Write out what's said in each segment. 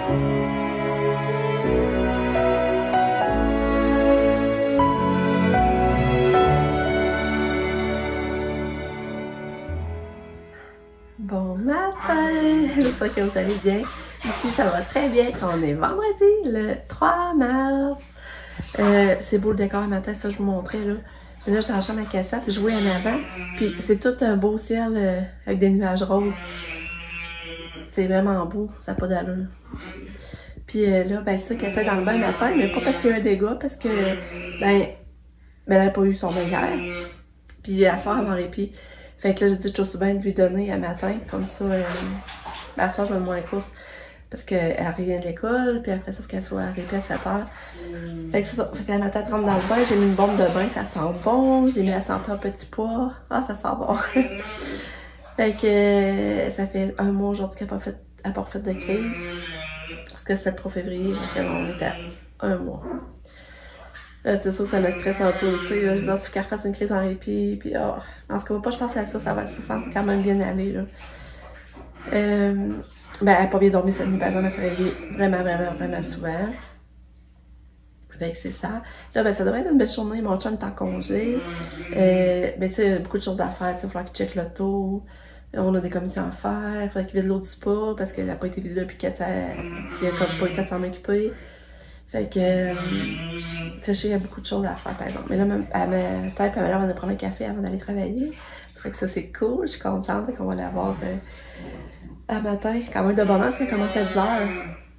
Bon matin! J'espère que vous allez bien. Ici, ça va très bien. On est vendredi, le 3 mars. C'est beau le décor le matin, ça je vous montrais là. Mais là, j'étais dans la chambre à Cassia, puis je jouais en avant. Puis c'est tout un beau ciel avec des nuages roses. C'est vraiment beau, ça n'a pas d'allure. Puis là, ben c'est ça, Cassia est dans le bain le matin, mais pas parce qu'il y a un dégât, parce que, ben elle n'a pas eu son bain hier. Puis elle sort avant répit. Fait que là, j'ai dit que je suis bien de lui donner un matin, comme ça, à soir, je vais moins course. Parce qu'elle revient de l'école, puis après ça, faut qu'elle soit arrivée à 7h. Fait que c'est ça. Fait que le matin, elle rentre dans le bain, j'ai mis une bombe de bain, ça sent bon. J'ai mis la santé en petit pois. Ah, ça sent bon. Fait que ça fait un mois aujourd'hui qu'elle n'a pas refait de crise. Parce que c'est le 3 février, donc on était à un mois. C'est sûr, ça me stresse un peu, tu sais. Je veux dire, si qu'elle refasse une crise en répit, puis en tout cas, pas je pense à ça, ça semble quand même bien aller, là. Ben, elle n'a pas bien dormi cette nuit, par exemple, elle s'est réveillée vraiment souvent. Fait que c'est ça. Là, ben, ça devrait être une belle journée. Mon chum est en congé. Ben, tu sais, il y a beaucoup de choses à faire. Il va falloir qu'il check l'auto. On a des commissions à faire. Il faudrait qu'il vide l'eau du spa parce qu'elle n'a pas été vidée depuis qu'il a comme pas eu le temps de s'en occuper. Fait que, tu sais, il y a beaucoup de choses à faire, par exemple. Mais là, elle me tape, elle va nous prendre un café avant d'aller travailler. Fait que ça, c'est cool. Je suis contente qu'on va l'avoir à matin. Quand même de bonheur, parce qu'elle commence à 10h.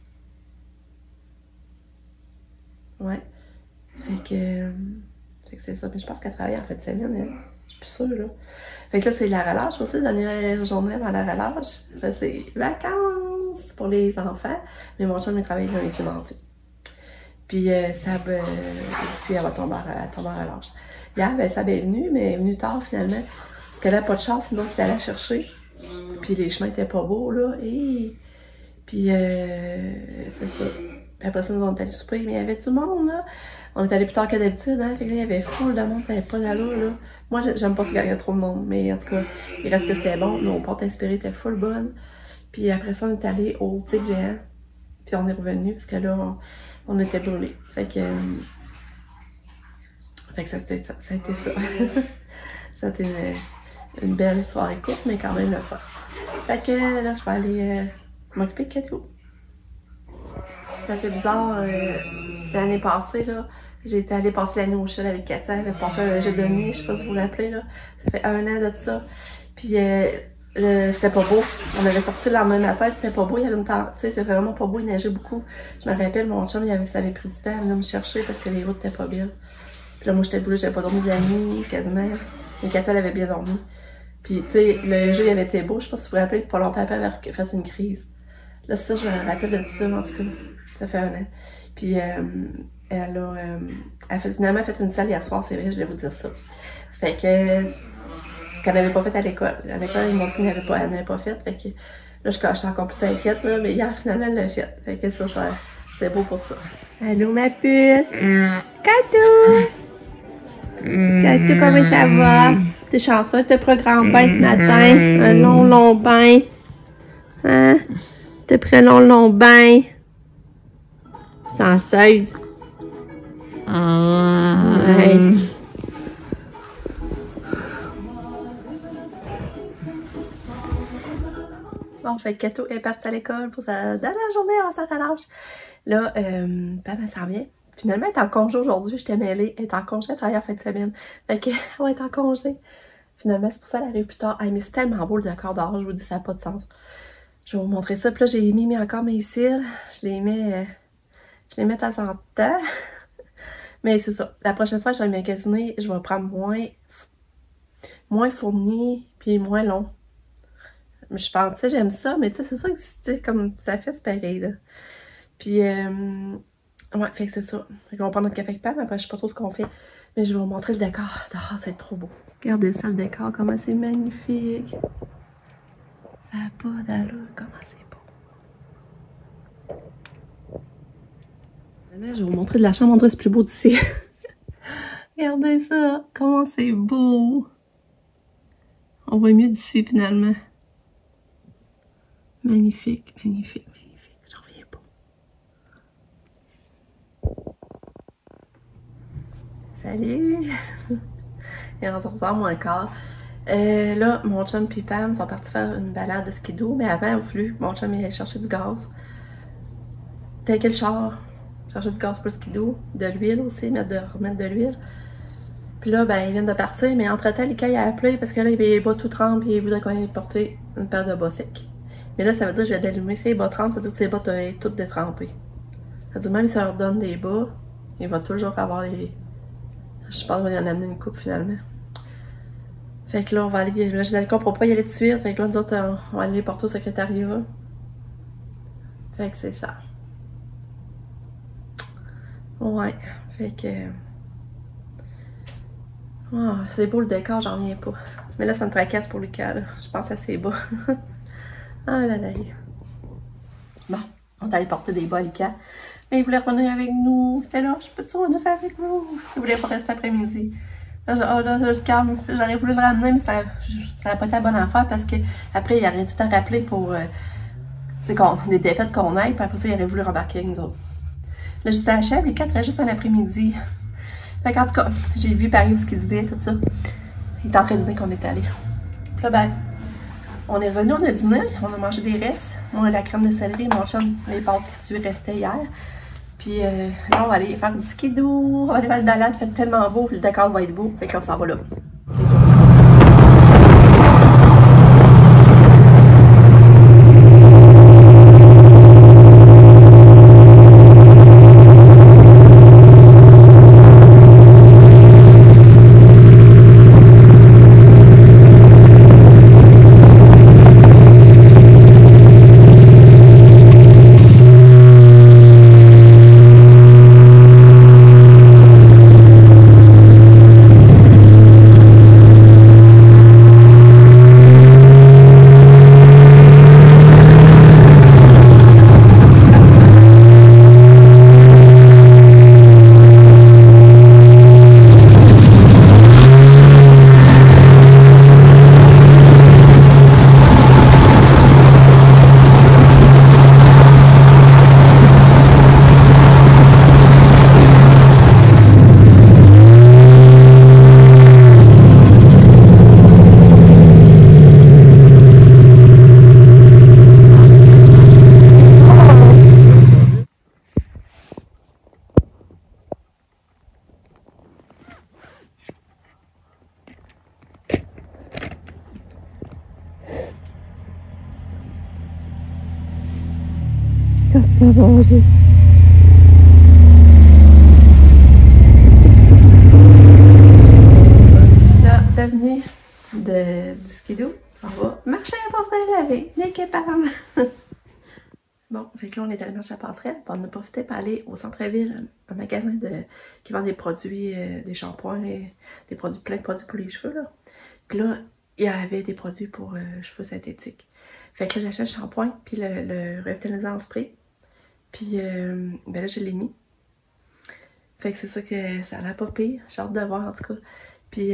Ouais. Fait que c'est ça. Mais je pense qu'elle travaille en fin de semaine, elle. Je suis plus sûre, là. Fait que là, c'est la relâche aussi, la dernière journée avant la relâche. Là, c'est vacances pour les enfants. Mais mon chum, il travaille lundi, mardi. Puis Sab aussi, elle va tomber en relâche. Hier, ben, Sab est venue, mais elle est venue tard finalement. Parce qu'elle n'a pas de chance, sinon il allait la chercher. Puis les chemins étaient pas beaux, là. Et puis c'est ça. Puis après ça, nous on est allés souper, mais il y avait du monde, là. On est allé plus tard que d'habitude, hein. Fait que là, il y avait full de monde, ça n'avait pas d'allure, là. Moi, j'aime pas ça quand il y a trop de monde, mais en tout cas, il reste que c'était bon. Nos portes inspirées étaient full bonnes. Puis après ça, on est allé au Tigre Géant. Puis on est revenu, parce que là, on était brûlés. Fait que ça a été ça. Ça a été une belle soirée courte, mais quand même le fun. Fait que là, je vais aller m'occuper de Kato. Ça fait bizarre, l'année passée, là, j'ai été allée passer l'année au Shell avec Katia, elle avait passé un jeu de nuit, je sais pas si vous vous rappelez, là. Ça fait 1 an de ça. Puis c'était pas beau. On avait sorti le lendemain matin, puis c'était pas beau, il y avait une tempête, tu sais, c'était vraiment pas beau, il neigeait beaucoup. Je me rappelle, mon chum, ça avait pris du temps à venir me chercher parce que les routes étaient pas bien. Puis là, moi, j'étais brûlée, j'avais pas dormi de la nuit, quasiment. Mais Katia, elle avait bien dormi. Puis, tu sais, le jeu, il avait été beau, je sais pas si vous vous rappelez, pas longtemps après, elle avait fait une crise. Là, ça, je me rappelle de ça, en tout cas. Ça fait 1 an. Puis, elle a finalement fait une salle hier soir, c'est vrai, je vais vous dire ça. Fait que, ce qu'elle n'avait pas fait à l'école. À l'école, ils m'ont dit qu'elle n'avait pas fait. Fait que, là, je suis encore plus inquiète, là, mais hier, finalement, elle l'a fait. Fait que ça c'est beau pour ça. Allô, ma puce! Katou! Katou, comment ça va? T'es chanceuse, t'as pris un grand bain ce matin. Un long bain. Hein? T'as pris un long bain. Chanceuse. Ouais. Bon, fait que Kato est partie à l'école pour sa dernière journée avant sa relâche. Là, Pam, elle s'en vient. Finalement, elle est en congé aujourd'hui, j'étais mêlée. Elle est en congé, elle travaille en fin de semaine. Fait que, elle va être en congé. Finalement, c'est pour ça qu'elle arrive plus tard. Hey, mais c'est tellement beau le décor dehors, je vous dis, ça n'a pas de sens. Je vais vous montrer ça. Puis là, j'ai mis encore mes cils. Je les mets de temps en temps. Mais c'est ça. La prochaine fois, je vais magasiner, je vais prendre moins fourni, puis moins long. Mais je pense, tu sais, j'aime ça, mais tu sais, c'est ça que, tu sais, comme ça fait, c'est pareil, là. Puis, ouais, fait que c'est ça. Fait qu'on va prendre notre café avec Pam, après, je sais pas trop ce qu'on fait. Mais je vais vous montrer le décor. Oh, c'est trop beau. Regardez ça, le décor, comment c'est magnifique. Ça n'a pas d'allure, comment c'est beau. Là, je vais vous montrer de la chambre, c'est plus beau d'ici. Regardez ça, comment c'est beau. On voit mieux d'ici, finalement. Magnifique, magnifique, magnifique. J'en reviens pas. Salut! Il est 11h moins quart. Là, mon chum et Pam sont partis faire une balade de skidoo, mais avant, il a fallu que mon chum il allait chercher du gaz. T'as quel char? Chercher du gaz pour le skidoo, de l'huile aussi, remettre de l'huile. Puis là, ben, ils viennent de partir, mais entre-temps, Lucas, il a appelé parce que là, il bas tout trempe et il voudrait quand même porter une paire de bas secs. Mais là, ça veut dire que je vais d'allumer ses bas trempes, ça veut dire que ses bas sont toutes détrempées. Ça veut dire même si ça leur donne des bas, il va toujours avoir les... Je pense qu'on va y en amener une coupe finalement. Fait que là, on va aller... Là, j'ai dit qu'on ne pourra pas y aller tout de suite. Fait que là, nous autres, on va aller les porter au secrétariat. Fait que c'est ça. Ouais. Fait que... Oh, c'est beau le décor, j'en reviens pas. Mais là, ça me tracasse pour Lucas, là. Je pense à ses bas. Ah là là. Bon, on est allé porter des bas à Lucas. Mais il voulait revenir avec nous. C'était là, je peux-tu revenir avec vous? Il voulait pas rester après-midi. Là, j'aurais voulu le ramener, mais ça n'aurait pas été la bonne affaire parce que après il aurait tout à rappeler pour des défaites qu'on aille, puis après ça, il aurait voulu rembarquer avec nous autres. Là, je disais à Chef, les 4 restent juste en après-midi. Fait qu'en tout cas, j'ai vu Paris où il dînait, tout ça. Il était en train de dîner qu'on est allé. Puis là, ben, on est revenu, on a dîné, on a mangé des restes. Moi, la crème de céleri, mon chum, les pâtes qui restaient hier. Puis là, on va aller faire du skidoo, on va aller faire une balade, il fait tellement beau, puis le décor va être beau, fait qu'on s'en va là. Ça va manger. Là, bienvenue du skidoo. Ça va marcher à la passerelle avec l'équipe. Bon, fait que là, on est allé marcher à la passerelle. Puis on a profité pour aller au centre-ville, un magasin qui vend des produits, des shampoings, plein de produits pour les cheveux. Là. Puis là, il y avait des produits pour cheveux synthétiques. Fait que là, j'achète le shampoing, puis le revitalisant en spray. Puis, ben là, je l'ai mis. Fait que c'est ça que ça a l'air pas pire. J'ai hâte de voir, en tout cas. Puis,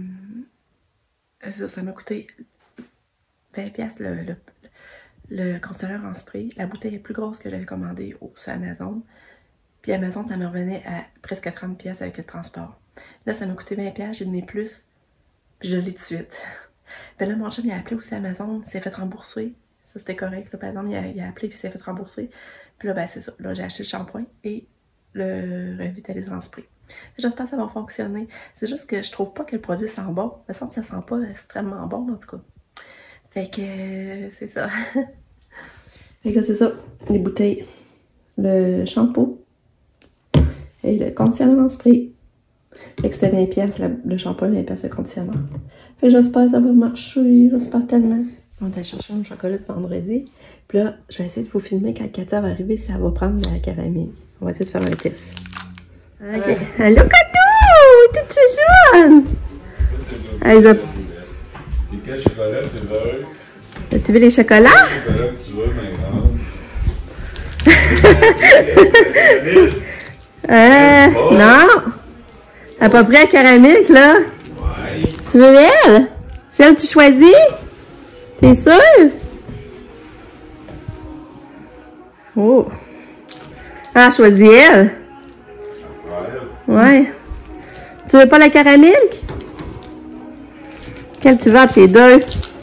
ça m'a coûté 20$ le conditionneur en spray. La bouteille est plus grosse que j'avais commandé sur Amazon. Puis Amazon, ça me revenait à presque 30$ avec le transport. Là, ça m'a coûté 20$, j'ai donné plus. Puis je l'ai tout de suite. Ben là, mon chum, il a appelé aussi Amazon, il s'est fait rembourser. Ça, c'était correct. Là, par exemple, il a appelé puis il s'est fait rembourser. Puis là, ben c'est ça. Là, j'ai acheté le shampoing et le revitalisant en spray. J'espère que ça va fonctionner. C'est juste que je trouve pas que le produit sent bon. Il me semble que ça sent pas extrêmement bon, en tout cas. Fait que c'est ça. Fait que c'est ça. Les bouteilles. Le shampoo. Et le conditionneur en spray. Fait que c'était 20$, le shampoing, 20$ le conditionneur. Fait que j'espère que ça va marcher. J'espère tellement. On est allé chercher un chocolat ce vendredi. Puis là, je vais essayer de vous filmer quand Katia va arriver si elle va prendre de la caramine. On va essayer de faire un test. Ok. Ouais. Allô, Katou! T'es chouchoune! C'est quel chocolat tu veux? As-tu vu les chocolats? Quel chocolat que tu veux maintenant? Non! À peu près la caramel, là. Ouais. Tu veux elle? C'est elle que tu choisis? T'es sûr? Oh! Ah, choisis elle? Ouais. Ouais. Tu veux pas la caramilk? Quelle tu veux entre les deux?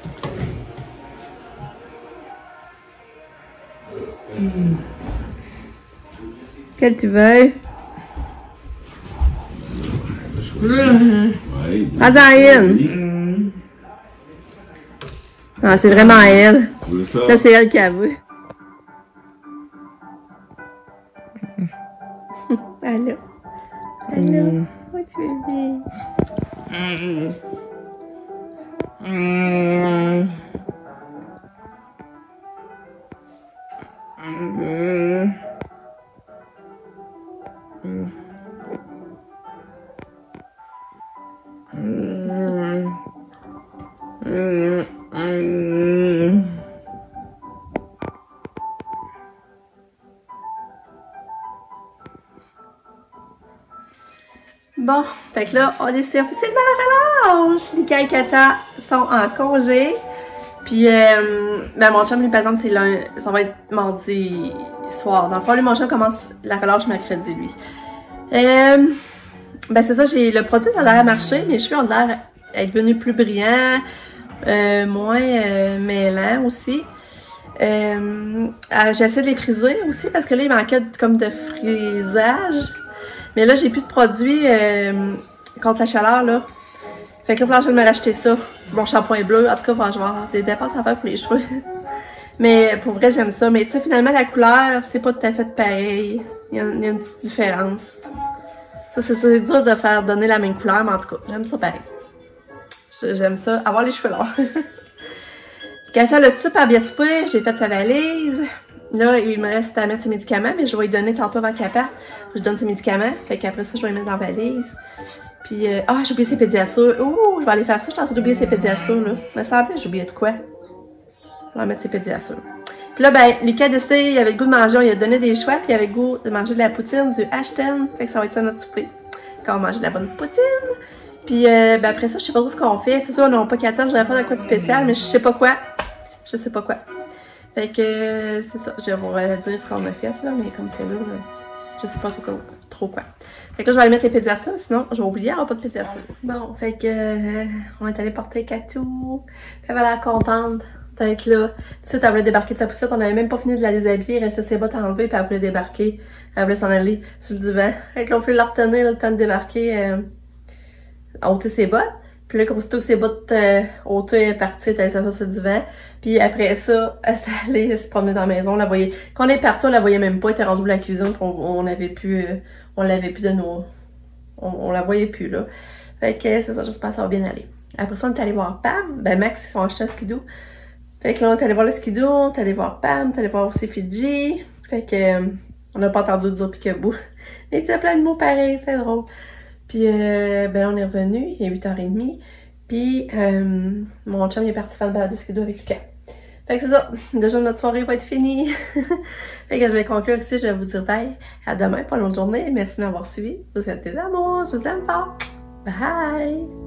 Quelle tu veux? Prends-en une. Ah, c'est vraiment elle. Ça, c'est elle qui a vu. Allô? Allô? Où tu es bien? Bon, fait que là, on est officiellement à la relâche. Lika et Katia sont en congé. Puis, ben mon chum, lui, par exemple, ça va être mardi soir. Dans le fond, lui, mon chum commence la relâche mercredi, lui. Ben c'est ça, le produit, ça a l'air à marcher. Mes cheveux ont l'air être devenus plus brillants, moins mêlants aussi. J'essaie de les friser aussi parce que là, il manquait comme de frisage. Mais là, j'ai plus de produits contre la chaleur, là. Fait que là, je vais me racheter ça. Mon shampoing bleu. En tout cas, je vais avoir des dépenses à faire pour les cheveux. Mais pour vrai, j'aime ça. Mais tu sais, finalement, la couleur, c'est pas tout à fait pareil. Il y a une petite différence. Ça, c'est dur de faire donner la même couleur, mais en tout cas, j'aime ça pareil. J'aime ça, avoir les cheveux longs. Katia l'a super bien soupé, j'ai fait sa valise. Là, il me reste à mettre ses médicaments, mais je vais lui donner tantôt avant qu'elle parte. Je donne ses médicaments, fait qu'après ça, je vais les mettre dans la valise. Puis, j'ai oublié ses pédiasures. Ouh, je vais aller faire ça, je suis en train d'oublier ses pédiasures, là. Il me semblait que j'ai oublié de quoi. Je vais mettre ses pédiasures. Puis là, ben, Lucas a décidé, il avait le goût de manger, on lui a donné des choix, puis il avait le goût de manger de la poutine, du Ashton. Fait que ça va être ça notre souper. Quand on va manger de la bonne poutine. Puis, ben après ça, je sais pas trop ce qu'on fait. C'est sûr, on n'a pas 4 heures, je voudrais faire de quoi de spécial, mais je sais pas quoi. Je sais pas quoi. Fait que, c'est ça, je vais vous dire ce qu'on a fait, là, mais comme c'est là, je sais pas trop quoi. Fait que là, je vais aller mettre les pédiasures, sinon, je vais oublier, il n'y aura pas de pédiasures. Bon, fait que, on est allé porter Katou. Puis elle va l'air contente d'être là. Tout de suite, elle voulait débarquer de sa poussette, on n'avait même pas fini de la déshabiller, il restait ses bottes enlevées, puis elle voulait débarquer. Elle voulait s'en aller sur le divan. Fait que là, on voulait la retenir, le temps de débarquer, ôter ses bottes. Puis là, aussitôt que ses bottes ôtées, elle est partie, elle est sur le divan. Puis après ça, elle s'est allée se promener dans la maison. On la voyait. Quand on est parti, on la voyait même pas. Elle était rendue à la cuisine. Puis on l'avait plus de nos. On la voyait plus là. Fait que c'est ça, j'espère que ça va bien aller. Après ça, on est allé voir Pam. Ben Max, ils sont achetés un skidoo. Fait que là, on est allé voir le skidoo, on est allé voir Pam, on est allé voir aussi Fidji. Fait que on n'a pas entendu dire Picaboo. Mais il y a plein de mots pareils, c'est drôle. Puis, ben on est revenu, il est 8h30. Puis, mon chum il est parti faire le balade de skidoo avec Lucas. Fait que c'est ça. Déjà, notre soirée va être finie. Fait que je vais conclure ici. Je vais vous dire bye. À demain pour une autre journée. Merci de m'avoir suivi. Vous êtes des amours. Je vous aime fort. Bye!